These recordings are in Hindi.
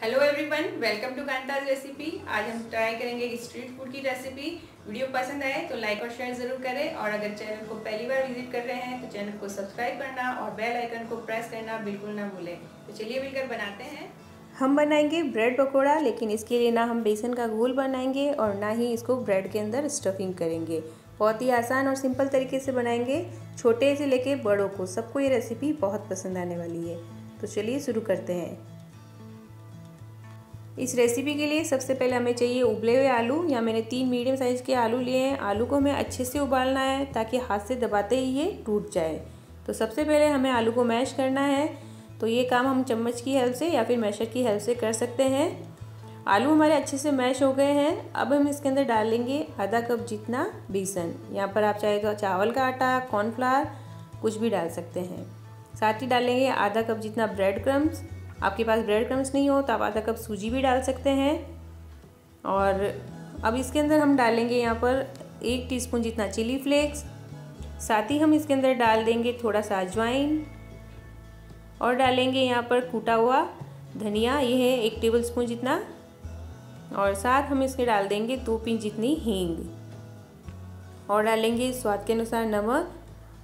Hello everyone, welcome to Kanta's recipe. आज हम ट्राई करेंगे स्ट्रीट फूड की रेसिपी। वीडियो पसंद आए तो लाइक और शेयर ज़रूर करें और अगर चैनल को पहली बार विजिट कर रहे हैं तो चैनल को सब्सक्राइब करना और बेल आइकन को प्रेस करना बिल्कुल ना भूलें। तो चलिए मिलकर बनाते हैं। हम बनाएंगे ब्रेड पकोड़ा, लेकिन इसके लिए ना हम बेसन का घोल बनाएंगे और ना ही इसको ब्रेड के अंदर स्टफिंग करेंगे। बहुत ही आसान और सिंपल तरीके से बनाएंगे। छोटे से लेके बड़ों को सबको ये रेसिपी बहुत पसंद आने वाली है। तो चलिए शुरू करते हैं। इस रेसिपी के लिए सबसे पहले हमें चाहिए उबले हुए आलू। या मैंने 3 मीडियम साइज़ के आलू लिए हैं। आलू को हमें अच्छे से उबालना है ताकि हाथ से दबाते ही ये टूट जाए। तो सबसे पहले हमें आलू को मैश करना है। तो ये काम हम चम्मच की हेल्प से या फिर मैशर की हेल्प से कर सकते हैं। आलू हमारे अच्छे से मैश हो गए हैं। अब हम इसके अंदर डालेंगे आधा कप जितना बेसन। यहाँ पर आप चाहे तो चावल का आटा, कॉर्नफ्लावर कुछ भी डाल सकते हैं। साथ ही डालेंगे आधा कप जितना ब्रेड क्रम्स। आपके पास ब्रेड क्रम्स नहीं हो तो आप आधा कप सूजी भी डाल सकते हैं। और अब इसके अंदर हम डालेंगे यहाँ पर 1 टीस्पून जितना चिली फ्लेक्स। साथ ही हम इसके अंदर डाल देंगे थोड़ा सा अजवाइन और डालेंगे यहाँ पर कूटा हुआ धनिया, ये है 1 टेबलस्पून जितना। और साथ हम इसके डाल देंगे 2 पिंच जितनी हींग और डालेंगे स्वाद के अनुसार नमक।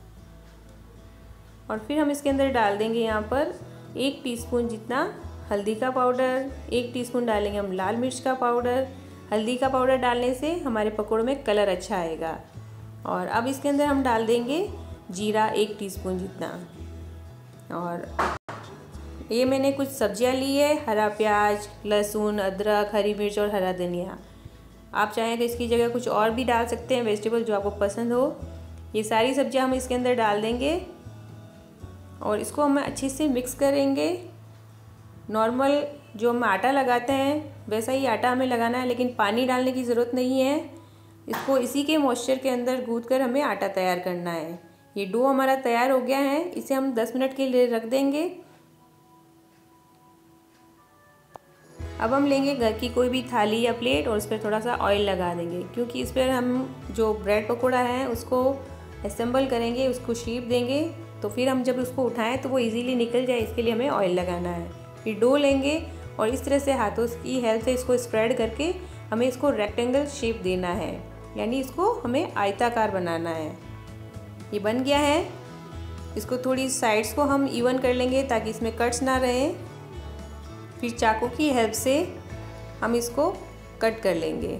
और फिर हम इसके अंदर डाल देंगे यहाँ पर 1 टीस्पून जितना हल्दी का पाउडर। 1 टीस्पून डालेंगे हम लाल मिर्च का पाउडर। हल्दी का पाउडर डालने से हमारे पकौड़ों में कलर अच्छा आएगा। और अब इसके अंदर हम डाल देंगे जीरा 1 टीस्पून जितना। और ये मैंने कुछ सब्जियां ली है, हरा प्याज, लहसुन, अदरक, हरी मिर्च और हरा धनिया। आप चाहें तो इसकी जगह कुछ और भी डाल सकते हैं, वेजिटेबल जो आपको पसंद हो। ये सारी सब्जियां हम इसके अंदर डाल देंगे और इसको हम अच्छे से मिक्स करेंगे। नॉर्मल जो हम आटा लगाते हैं वैसा ही आटा हमें लगाना है, लेकिन पानी डालने की ज़रूरत नहीं है। इसको इसी के मॉइस्चर के अंदर गूंथ कर हमें आटा तैयार करना है। ये डो हमारा तैयार हो गया है। इसे हम 10 मिनट के लिए रख देंगे। अब हम लेंगे घर की कोई भी थाली या प्लेट और उस पर थोड़ा सा ऑयल लगा देंगे, क्योंकि इस पर हम जो ब्रेड पकोड़ा है उसको असेंबल करेंगे, उसको शेप देंगे। तो फिर हम जब उसको उठाएं तो वो इजीली निकल जाए, इसके लिए हमें ऑयल लगाना है। फिर डो लेंगे और इस तरह से हाथों की हेल्प से इसको स्प्रेड करके हमें इसको रेक्टेंगल शेप देना है, यानी इसको हमें आयताकार बनाना है। ये बन गया है। इसको थोड़ी साइड्स को हम इवन कर लेंगे ताकि इसमें कट्स ना रहें। फिर चाकू की हेल्प से हम इसको कट कर लेंगे।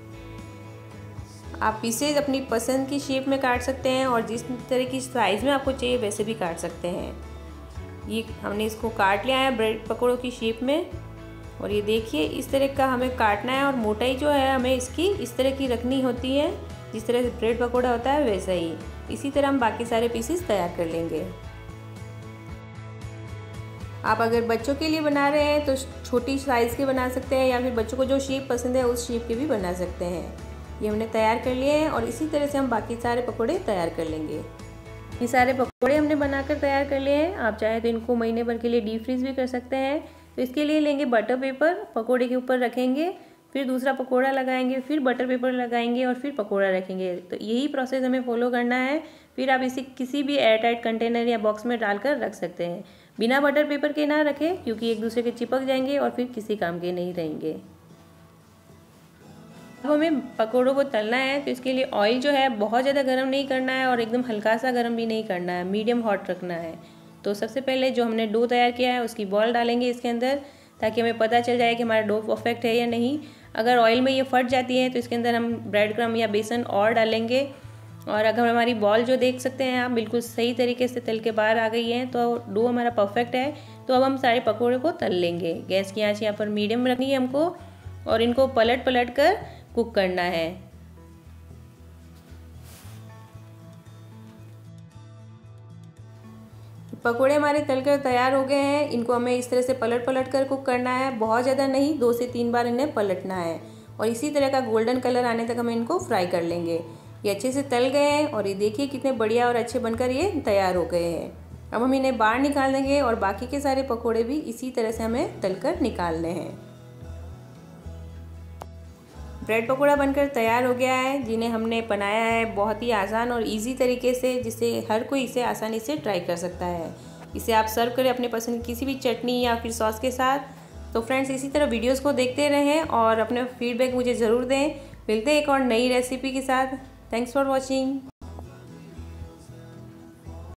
आप इसे अपनी पसंद की शेप में काट सकते हैं और जिस तरह की साइज़ में आपको चाहिए वैसे भी काट सकते हैं। ये हमने इसको काट लिया है ब्रेड पकौड़ों की शेप में। और ये देखिए इस तरह का हमें काटना है और मोटाई जो है हमें इसकी इस तरह की रखनी होती है, जिस तरह से ब्रेड पकौड़ा होता है वैसा ही। इसी तरह हम बाकी सारे पीसेस तैयार कर लेंगे। आप अगर बच्चों के लिए बना रहे हैं तो छोटी साइज़ के बना सकते हैं, या फिर बच्चों को जो शेप पसंद है उस शेप के भी बना सकते हैं। ये हमने तैयार कर लिए हैं और इसी तरह से हम बाकी सारे पकोड़े तैयार कर लेंगे। ये सारे पकोड़े हमने बनाकर तैयार कर लिए हैं। आप चाहे तो इनको महीने भर के लिए डीप फ्रीज भी कर सकते हैं। तो इसके लिए लेंगे बटर पेपर, पकोड़े के ऊपर रखेंगे, फिर दूसरा पकोड़ा लगाएंगे, फिर बटर पेपर लगाएंगे और फिर पकोड़ा रखेंगे। तो यही प्रोसेस हमें फॉलो करना है। फिर आप इसे किसी भी एयरटाइट कंटेनर या बॉक्स में डालकर रख सकते हैं। बिना बटर पेपर के ना रखें, क्योंकि एक दूसरे के चिपक जाएंगे और फिर किसी काम के नहीं रहेंगे। अब हमें पकोड़ों को तलना है, तो इसके लिए ऑयल जो है बहुत ज़्यादा गर्म नहीं करना है और एकदम हल्का सा गर्म भी नहीं करना है, मीडियम हॉट रखना है। तो सबसे पहले जो हमने डो तैयार किया है उसकी बॉल डालेंगे इसके अंदर, ताकि हमें पता चल जाए कि हमारा डो परफेक्ट है या नहीं। अगर ऑयल में ये फट जाती है तो इसके अंदर हम ब्रेड क्रम्ब या बेसन और डालेंगे। और अगर हमारी बॉल जो देख सकते हैं आप बिल्कुल सही तरीके से तल के बाहर आ गई है तो डो हमारा परफेक्ट है। तो अब हम सारे पकोड़े को तल लेंगे। गैस की आंच यहाँ पर मीडियम रखनी है हमको और इनको पलट पलट कर कुक करना है। पकोड़े हमारे तलकर तैयार हो गए हैं। इनको हमें इस तरह से पलट पलट कर कुक करना है, बहुत ज़्यादा नहीं, 2 से 3 बार इन्हें पलटना है। और इसी तरह का गोल्डन कलर आने तक हमें इनको फ्राई कर लेंगे। ये अच्छे से तल गए हैं और ये देखिए कितने बढ़िया और अच्छे बनकर ये तैयार हो गए हैं। अब हम इन्हें बाहर निकाल देंगे और बाकी के सारे पकोड़े भी इसी तरह से हमें तलकर निकालने हैं। ब्रेड पकोड़ा बनकर तैयार हो गया है, जिन्हें हमने बनाया है बहुत ही आसान और इजी तरीके से, जिससे हर कोई इसे आसानी से ट्राई कर सकता है। इसे आप सर्व करें अपने पसंद की किसी भी चटनी या फिर सॉस के साथ। तो फ्रेंड्स इसी तरह वीडियोस को देखते रहें और अपने फीडबैक मुझे ज़रूर दें। मिलते हैं एक और नई रेसिपी के साथ। Thanks for watching.